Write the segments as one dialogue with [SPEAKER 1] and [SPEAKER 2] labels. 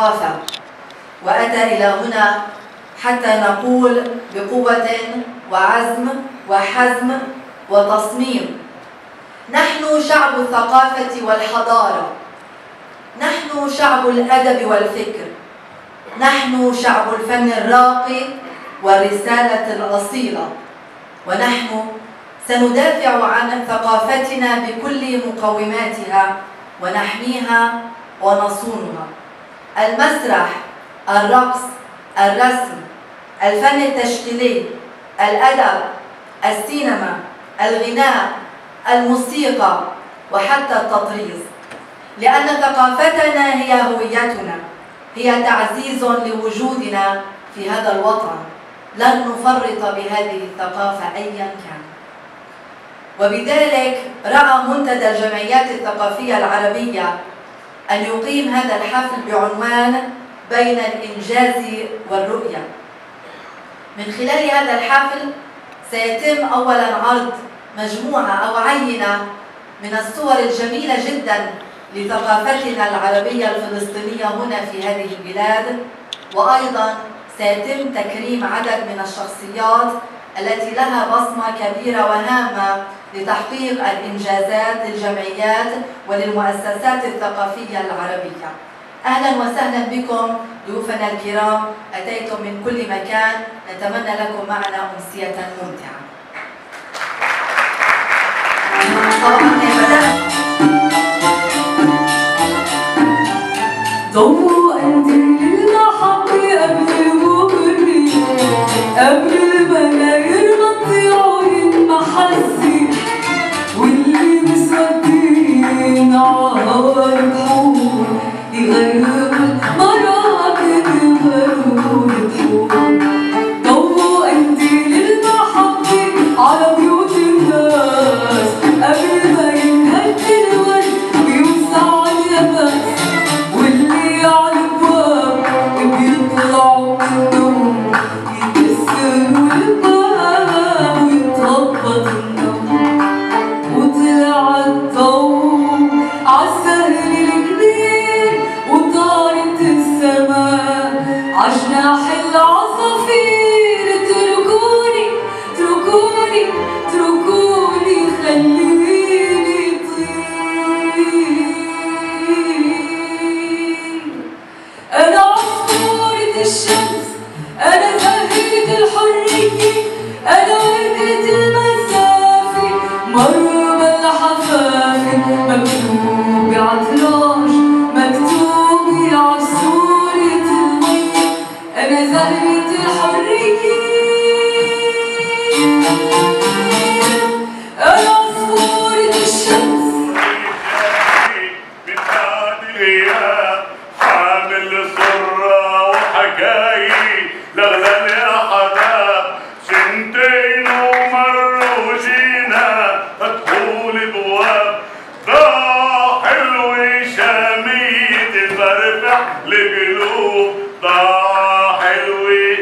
[SPEAKER 1] الثقافة، وأتى إلى هنا حتى نقول بقوة وعزم وحزم وتصميم: نحن شعب الثقافة والحضارة، نحن شعب الأدب والفكر، نحن شعب الفن الراقي والرسالة الأصيلة، ونحن سندافع عن ثقافتنا بكل مقوماتها ونحميها ونصونها. المسرح، الرقص، الرسم، الفن التشكيلي، الأدب، السينما، الغناء، الموسيقى، وحتى التطريز، لأن ثقافتنا هي هويتنا، هي تعزيز لوجودنا في هذا الوطن، لن نفرط بهذه الثقافة أيا كان. وبذلك رأى منتدى الجمعيات الثقافية العربية أن يقيم هذا الحفل بعنوان بين الإنجاز والرؤية. من خلال هذا الحفل سيتم أولاً عرض مجموعة أو عينة من الصور الجميلة جداً لثقافتنا العربية الفلسطينية هنا في هذه البلاد، وأيضاً سيتم تكريم عدد من الشخصيات التي لها بصمة كبيرة وهامة لتحقيق الإنجازات للجمعيات وللمؤسسات الثقافية العربية. أهلا وسهلا بكم ضيوفنا الكرام، أتيتم من كل مكان، نتمنى لكم معنا أمسية ممتعة.
[SPEAKER 2] ضوء للمحط قبل ما لا يرغطي عيون المحزي، واللي مسودين عار بحور يغرقوا المراكب يغرقوا البحور. ضوء للمحط على بيوت الناس قبل ما ينهد الورد ويوسع اليبس، واللي على الابواب بيطلعوا من النوم يكسروا الباب ويتهبط النوم. وطلع الضوء عالسهل الكبير وطارت السماء عجناح العصافير. اتركوني اتركوني اتركوني خليني طير. أنا عصفورة الشمس، أنا زهرة الحرية، أنا وردة المسافة، مربى الحفافة، مكتوبة عالتراج، مكتوبة عالصورة المية. أنا زهرة الحرية، أنا عصفورة الشمس.
[SPEAKER 3] حامل سرة وحكايي لغلى يا حدا، سنتين ومروا وجينا فتحوا الابواب. ضاع حلوة شامية تفرفع القلوب، ضاع حلوة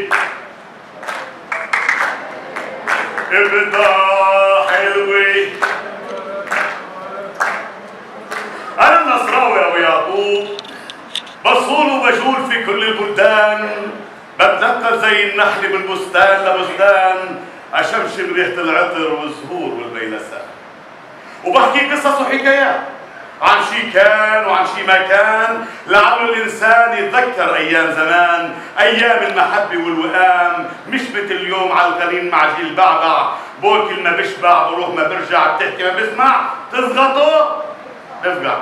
[SPEAKER 3] ابدا حلوة. أنا النصراوي أبو يعقوب، بصول وبجول في كل البلدان، بتنقل زي النحل من بستان لبستان، أشمشم ريحة العطر والزهور والبيلسان، وبحكي قصص وحكايات عن شي كان وعن شي ما كان، لعل الإنسان يتذكر أيام زمان، أيام المحبة والوئام، مش مثل اليوم على القليل مع جيل بعبع، بوكل ما بشبع بروح ما برجع، بتحكي ما بسمع، تزغطه افقع.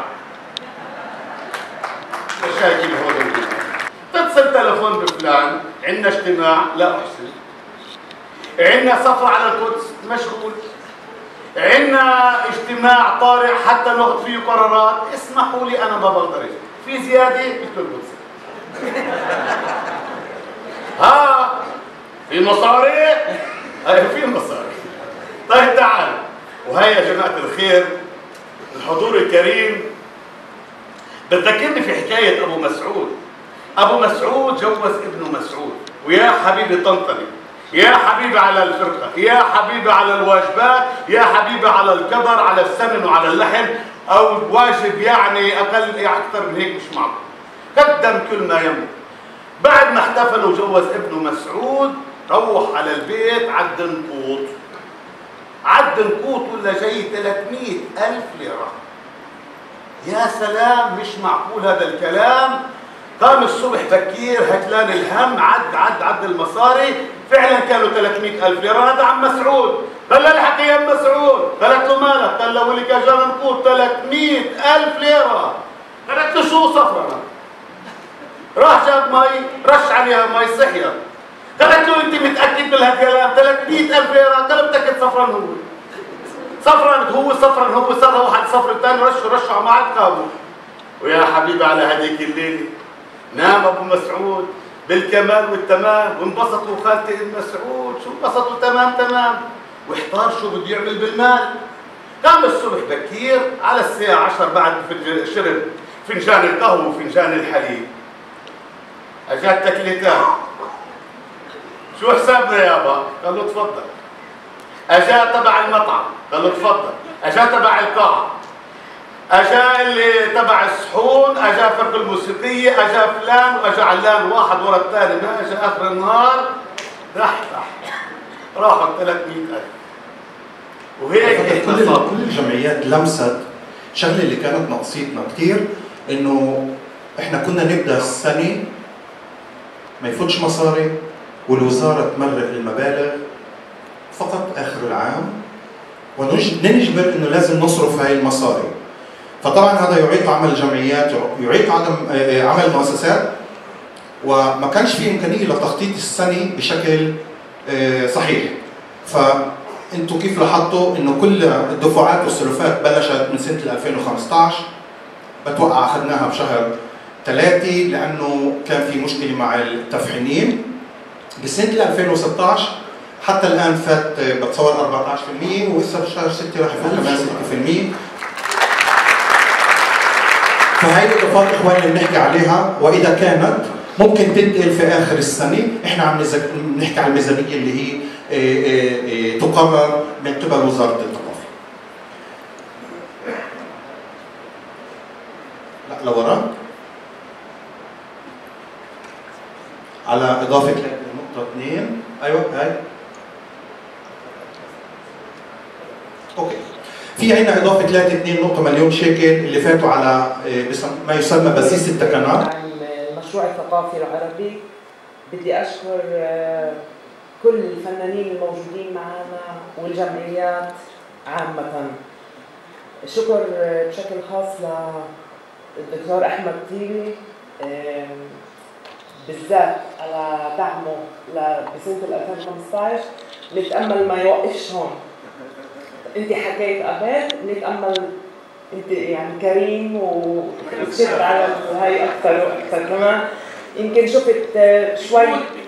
[SPEAKER 3] مشاكل هون تتصل تلفون بفلان، عندنا اجتماع، لا احسن. عندنا سفر على القدس، مشغول. عندنا اجتماع طارئ حتى ناخذ فيه قرارات، اسمحوا لي انا ما بقدر. في زياده قلت القدس. ها في مصاري؟ اي في مصاري. طيب تعال. وهي يا جماعه الخير الحضور الكريم بتذكرني في حكايه ابو مسعود. ابو مسعود جوز ابنه مسعود، ويا حبيبي طنطني، يا حبيبي على الفرقه، يا حبيبي على الواجبات، يا حبيبي على القدر، على السمن وعلى اللحم، او واجب يعني اقل اكثر من هيك مش معقول. قدم كل ما يملك. بعد ما احتفل وجوز ابنه مسعود روح على البيت عد نقوط. عد نقوط ولا جاي 300,000 ليرة. يا سلام، مش معقول هذا الكلام. قام الصبح بكير هكلان الهم، عد المصاري، فعلا كانوا 300,000 ليرة. هذا عم مسعود قال له الحق يا ام مسعود. قالت له مالك؟ قال له ولك اجانا نقود 300,000 ليرة. قالت له شو صفرنا؟ راح جاب مي رش عليها مي صحيت. قالت له انت متاكد من هالكلام؟ 300,000 ليرة. قال متاكد صفران هو. صفران هو صار واحد صفر الثاني رشه مع عقابه. ويا حبيبي على هذيك الليله نام ابو مسعود بالكمال والتمام، وانبسطوا خالتي ام مسعود، شو انبسطوا تمام، واحتار شو بده يعمل بالمال. قام الصبح بكير على الساعة 10 بعد شرب فنجان القهوة وفنجان الحليب. اجت تكليتات. شو حسابنا يابا؟ قال له تفضل. اجا تبع المطعم، قال له تفضل. اجا تبع القاعة، اجا اللي تبع الصحون، اجا فرق الموسيقية، اجا فلان واجا علان، واحد ورا الثاني. ما اجا اخر النهار راحوا 300,000. وهيك
[SPEAKER 4] كل الجمعيات لمست شغله اللي كانت ناقصتنا كثير، انه احنا كنا نبدا السنه ما يفوتش مصاري، والوزاره تمرق المبالغ فقط اخر العام، ونجبر انه لازم نصرف هاي المصاري. فطبعا هذا يعيق عمل الجمعيات، يعيق عمل المؤسسات، وما كانش في امكانيه لتخطيط السنه بشكل صحيح. فانتم كيف لاحظتوا انه كل الدفعات والسلفات بلشت من سنه 2015، بتوقع اخذناها بشهر 3 لانه كان في مشكله مع التفحينين. بسنه 2016 حتى الان فات بتصور 14%، ولسه بشهر 6 راح يفوت كمان 6%. فهي الاضافات اخواني اللي بنحكي عليها، واذا كانت ممكن تنتقل في اخر السنه. احنا عم نحكي على الميزانيه اللي هي تقرر من قبل وزاره الثقافه. لا لورا، على اضافه نقطه 2. ايوه هاي اوكي. في عندنا اضافه 3.2 مليون شيكل اللي فاتوا على ما يسمى بسيس التكنات.
[SPEAKER 5] المشروع الثقافي العربي. بدي اشكر كل الفنانين الموجودين معنا والجمعيات عامة. شكر بشكل خاص للدكتور احمد طيبي بالذات على دعمه بسنة 2015. نتأمل ما يوقفش هون. انت حكيت قبل، نتأمل انت يعني كريم وشفت على هاي اكثر واكثر كمان. يمكن شفت شوي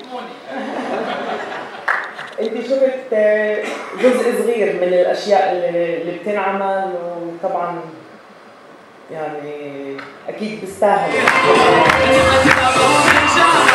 [SPEAKER 5] انت شفت جزء صغير من الاشياء اللي بتنعمل، وطبعا يعني اكيد بيستاهل.